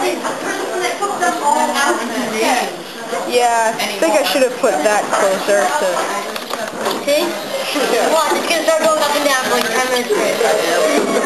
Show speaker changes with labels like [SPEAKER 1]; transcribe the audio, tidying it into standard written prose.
[SPEAKER 1] Yeah, I think I should have put that closer to...
[SPEAKER 2] See? Watch, it's going to start going up and down for like 10 minutes straight.